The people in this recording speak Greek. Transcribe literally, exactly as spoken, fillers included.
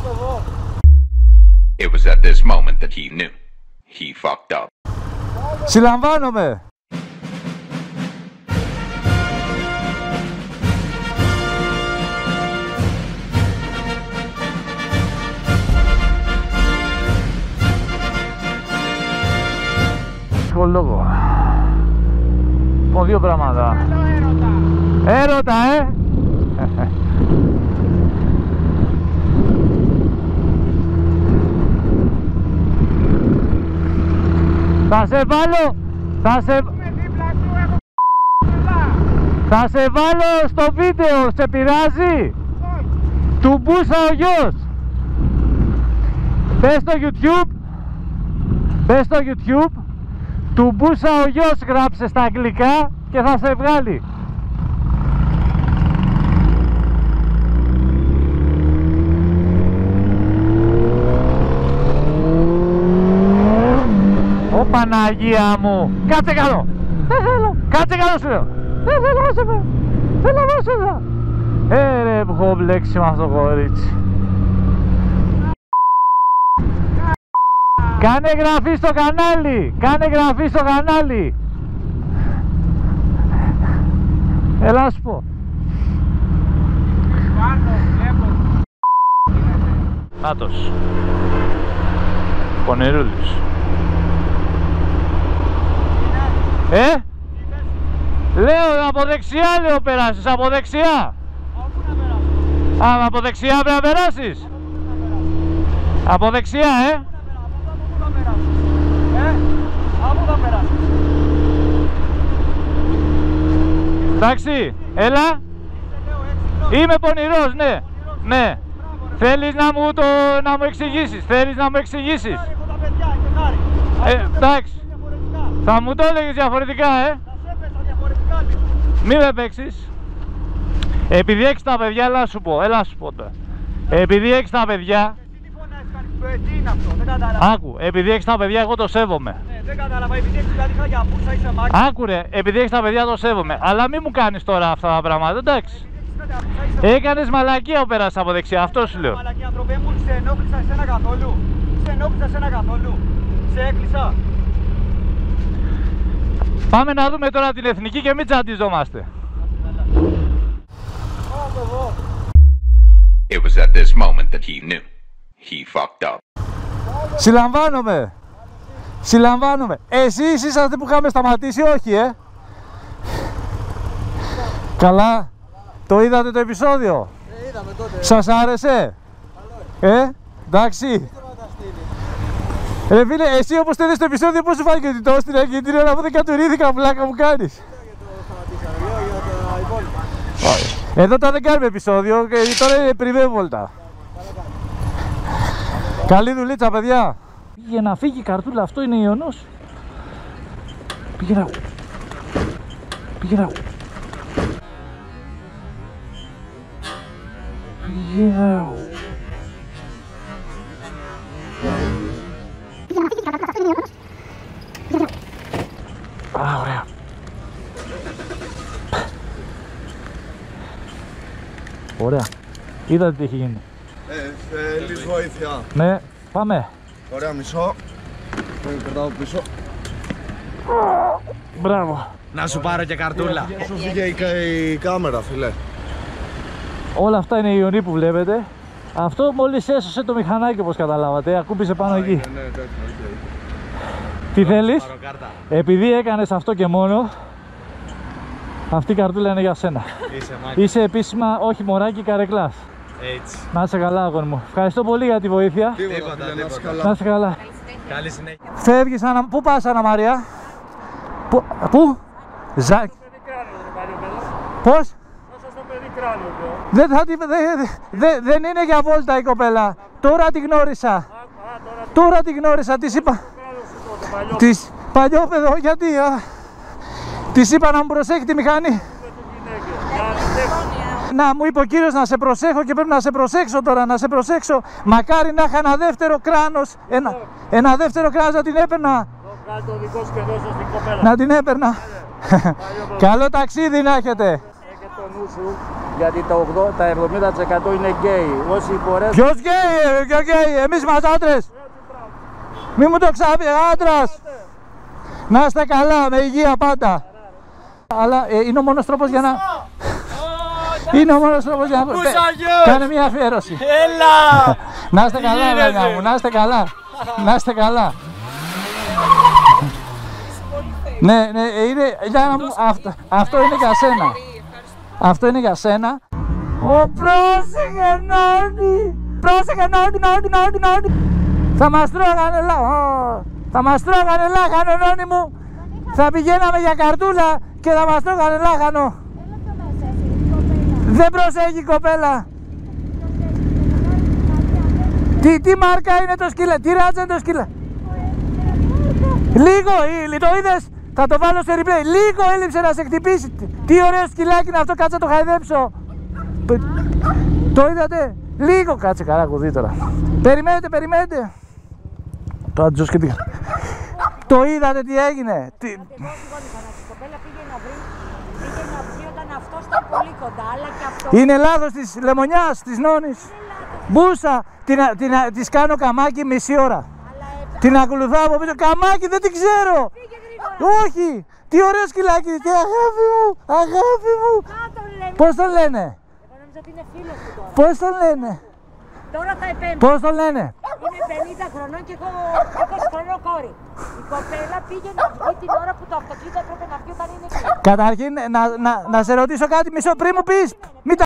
It was at this moment that he knew. He fucked up. Συλλαμβάνομαι. Λόγο. Πω δύο πράγματα. Έρωτα, ε! Θα σε βάλω, θα σε... θα σε βάλω στο βίντεο, σε πειράζει? Του μπούσα ο γιος. Μπες στο YouTube, μπες στο YouTube, του μπούσα ο γιος, γράψε στα αγγλικά και θα σε βγάλει. Ω Παναγία μου, κάτσε κάτω. Δεν θέλω, κάτσε κάτω σου λέω. Δεν θέλω να σε πω, θέλω να σε δω. Ε ρε που έχω μπλέξει με αυτό το κορίτσι. Κάνε εγγραφή στο κανάλι, κάνε εγγραφή στο κανάλι. Έλα να σου πω. Νάτος Πονηρούλης. Ε, λέω από δεξιά, λέω περάσεις, από δεξιά. Α, από δεξιά πρέπει να περάσεις. Από δεξιά, ε. Εντάξει, έλα. Είμαι πονηρός, ναι. Ναι. Θέλεις να μου το να μου εξηγήσεις, θέλεις να μου εξηγήσεις. Ε, εντάξει. Θα μου το έλεγες διαφορετικά, ε. Μη με παίξεις. Επειδή έχεις τα παιδιά, έλα σου πω, έλα σου πω τώρα. Επειδή έχεις τα παιδιά. Τι είναι αυτό, δεν κατάλαβα. Άκου, επειδή έχεις τα παιδιά, εγώ το σέβομαι. Ναι, δεν κατάλαβα, επειδή έχεις κάτι χάγια πούσα, είσαι μάκι. Άκου ρε, επειδή έχεις τα παιδιά, το σέβομαι. Αλλά μη μου κάνεις τώρα αυτά τα πράγματα, εντάξει. Έκανες μαλακία που πέρασες από δεξιά, αυτό σου λέω. Μαλακία, ανθρωπέ μου, σε ενόχλησα εσένα καθόλου. Σε ενόχλησα εσένα καθόλου. Σε έκλεισα. Πάμε να δούμε τώρα την εθνική και μην τσαντιζόμαστε. It was at this moment that he knew. He fucked up. Συλλαμβάνομαι. Συλλαμβάνομαι. Εσείς είσαστε που είχαμε σταματήσει, όχι, ε. Καλά. Το είδατε το επεισόδιο? Ε, είδαμε τότε. Σας άρεσε? Καλό. Ε, εντάξει. Ρε φίλε, εσύ όπως το είδες το επεισόδιο, πώς σου φάνηκε ότι το έστειλε και την ώρα που δεν κατουρήθηκα, πλάκα μου κάνεις? Εδώ τώρα δεν κάνουμε επεισόδιο και τώρα είναι πριβέ βόλτα. Καλή δουλίτσα, παιδιά. Πήγε να φύγει η καρτούλα, αυτό είναι ιονός. Πήγε να... Πήγε να... Πήγε να... Α, ωραία. Ωραία. Είδατε τι έχει γίνει? Ε, θέλεις βοήθεια? Ναι, πάμε. Ωραία, μισό. Τον κρατάω πίσω. Μπράβο. Να σου πάρω και καρτούλα. Σου βγήκε η, κα- η κάμερα, φίλε. Όλα αυτά είναι οι ιονοί που βλέπετε. Αυτό μόλις έσωσε το μηχανάκι, όπως καταλάβατε. Ακούμπησε πάνω εκεί. Ναι, ναι, εντάξει, οκ. Τι θέλεις? Πάρω κάρτα. Επειδή έκανες αυτό και μόνο, αυτή η καρτούλα είναι για σένα. Είσαι μάκι. Είσαι επίσημα, όχι μωράκι, καρεκλάς. Έτσι. Να είσαι καλά, αγόρι μου. Ευχαριστώ πολύ για τη βοήθεια. Τίποτα, Τίποτα, φίλε, να είσαι τίποτα. καλά. Να είσαι καλά. Καλή συνέχεια. Φεύγεις, Αννα... Πού πας, Αννα Μαρία? Πού? Πού? Ζάκ. Πώς? Δεν, θα, τη- δε, δε, δεν είναι για βόλτα η κοπέλα. Τώρα τη γνώρισα. Τώρα τη γνώρισα. Της είπα. Της παλιό παιδό, γιατί? Α, της είπα να μου προσέχει τη μηχανή. Να, μου είπε ο κύριος να σε προσέχω και πρέπει να σε προσέξω τώρα, να σε προσέξω. Μακάρι να είχα ένα δεύτερο κράνος, ένα, ένα δεύτερο κράνος να την έπαιρνα. Να την έπαιρνα. Καλό ταξίδι να έχετε. σου, γιατί το ογδόντα, τα εβδομήντα τοις εκατό είναι γκέι. Όσοι μπορέσουν... Ποιος γκέι, ποιο γκέι, εμείς μας άντρες. Μη μου το ξάπει, άντρας. Να είστε καλά, με υγεία πάντα. Αλλά ε, είναι ο μόνος τρόπος για να... Είναι ο μόνος τρόπος για να... Κάνε μια αφιέρωση. Έλα! Να είστε καλά, παιδιά μου, να είστε καλά. Να είστε καλά. Ναι, ναι, είναι, για να μου, αυτό, αυτό είναι για σένα. Αυτό είναι για σένα. Ω, πρόσεχε Νόνι! Πρόσεχε Νόνι, Νόνι, Νόνι, Νόνι! Θα μας τρώγανε λάχανο, θα μας τρώγανε λάχανο Νόνι μου. Θα πηγαίναμε για καρτούλα και θα μας τρώγανε λάχανο. Δεν προσέχει η κοπέλα. Τι, τι μάρκα είναι το σκύλα, τι ράτσα είναι το σκύλα. Λίγο, το είδες, θα το βάλω στο replay. Λίγο έλειψε να σε χτυπήσει. Τι ωραίο σκυλάκι είναι αυτό, κάτσε να το χαϊδέψω. Το είδατε, λίγο, κάτσε καλά κουδί τώρα. Περιμένετε, περιμένετε. Το άντζος και τι. Το είδατε τι έγινε. Τι... Η κοπέλα πήγε να βρει, πήγε να βρει όταν αυτός ήταν πολύ κοντά, αλλά και αυτό. Είναι λάθος της λεμονιάς, της Νόνης. Μπούσα, την, την, της κάνω καμάκι μισή ώρα. Την ακολουθάω από πίσω, καμάκι δεν την ξέρω. Όχι, τι ωραίο σκυλάκι, τι αγάπη μου, αγάπη μου. Πώς τον λένε. Εγώ νόμιζα ότι είναι φίλος του τώρα. Πώς τον λένε. Τώρα θα επέμβει. Πώς τον λένε. Είμαι πενήντα χρονών και έχω είκοσι χρονών κόρη. Η κοπέλα πήγε να βγει την ώρα που το αυτοκίνητο έπρεπε να βγει όταν είναι εκεί. Καταρχήν να, να, να σε ρωτήσω κάτι μισό πριν μου πεις. Μην τα